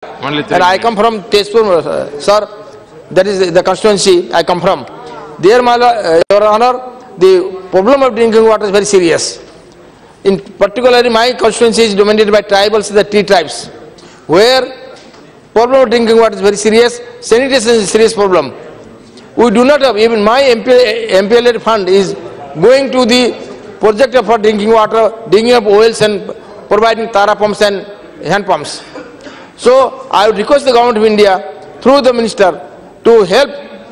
And I come from Tezpur, sir. That is the constituency I come from. There, Your Honor, the problem of drinking water is very serious. In particularly, my constituency is dominated by tribals, the T tribes, where problem of drinking water is very serious. Sanitation is a serious problem. We do not have, even my MPLA fund is going to the project for drinking water, digging up wells and providing Tara pumps and hand pumps. So I would request the Government of India through the Minister to help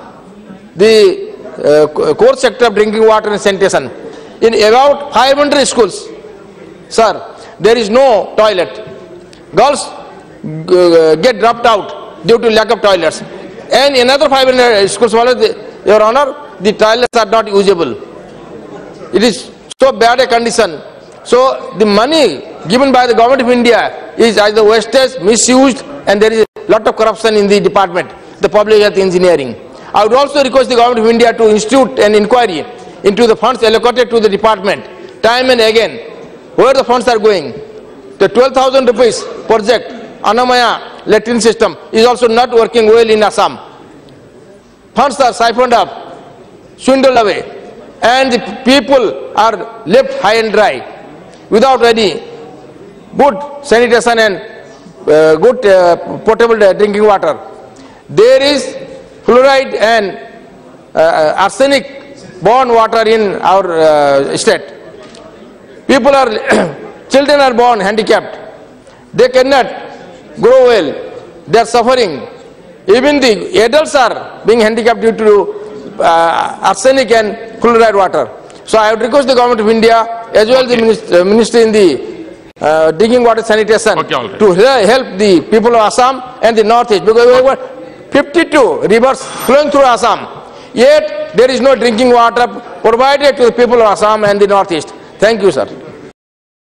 the core sector of drinking water and sanitation. In about 500 schools, sir, there is no toilet. Girls get dropped out due to lack of toilets. And in another 500 schools, Your Honor, the toilets are not usable. It is so bad a condition. So the money given by the Government of India is either wasted, misused, and there is a lot of corruption in the department, the public health engineering. I would also request the Government of India to institute an inquiry into the funds allocated to the department, time and again, where the funds are going. The 12,000 rupees project, Annamaya latrine system, is also not working well in Assam. Funds are siphoned up, swindled away, and the people are left high and dry without any good sanitation and good potable drinking water. There is fluoride and arsenic-borne water in our state. People are, children are born handicapped. They cannot grow well. They are suffering. Even the adults are being handicapped due to arsenic and fluoride water. So I would request the Government of India as well as the Minister in the drinking water sanitation to help the people of Assam and the Northeast, because we have 52 rivers flowing through Assam. Yet there is no drinking water provided to the people of Assam and the Northeast. Thank you, sir.